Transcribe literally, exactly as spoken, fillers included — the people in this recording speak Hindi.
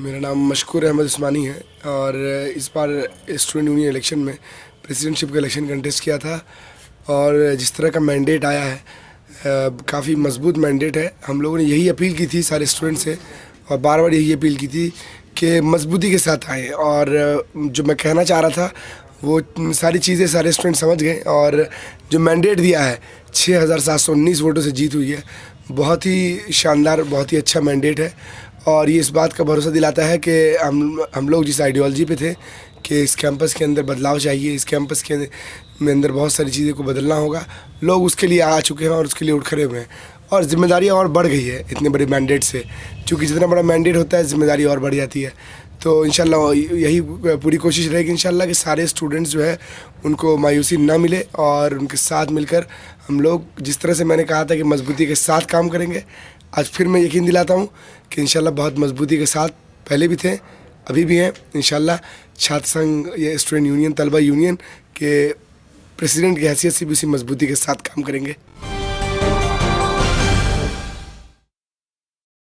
मेरा नाम मशकूर अहमद उस्मानी है और इस बार स्टूडेंट यूनियन इलेक्शन में प्रेसिडेंटशिप का इलेक्शन कंटेस्ट किया था और जिस तरह का मैंडेट आया है काफ़ी मजबूत मैंडेट है। हम लोगों ने यही अपील की थी सारे स्टूडेंट से और बार बार यही अपील की थी कि मजबूती के साथ आएँ और जो मैं कहना चाह रहा था वो सारी चीज़ें सारे स्टूडेंट समझ गए और जो मैंडेट दिया है छः हज़ार सात सौ उन्नीस वोटों से जीत हुई है। बहुत ही शानदार, बहुत ही अच्छा मैंडेट है और ये इस बात का भरोसा दिलाता है कि हम हम लोग जिस आइडियोलॉजी पे थे कि इस कैंपस के अंदर बदलाव चाहिए, इस कैंपस के में अंदर बहुत सारी चीज़ें को बदलना होगा, लोग उसके लिए आ चुके हैं और उसके लिए उठ खड़े हुए हैं और ज़िम्मेदारियाँ और बढ़ गई है इतने बड़े मैंडेट से। क्योंकि जितना बड़ा मैंडेट होता है ज़िम्मेदारी और बढ़ जाती है। तो इंशाल्लाह यही पूरी कोशिश रहेगी इंशाल्लाह कि सारे स्टूडेंट्स जो है उनको मायूसी ना मिले और उनके साथ मिलकर हम लोग जिस तरह से मैंने कहा था कि मजबूती के साथ काम करेंगे, आज फिर मैं यकीन दिलाता हूँ कि इंशाल्लाह बहुत मजबूती के साथ पहले भी थे, अभी भी हैं। इंशाल्लाह छात्र संघ या स्टूडेंट यूनियन, तलबा यूनियन के प्रेसिडेंट की हैसियत से भी उसी मजबूती के साथ काम करेंगे।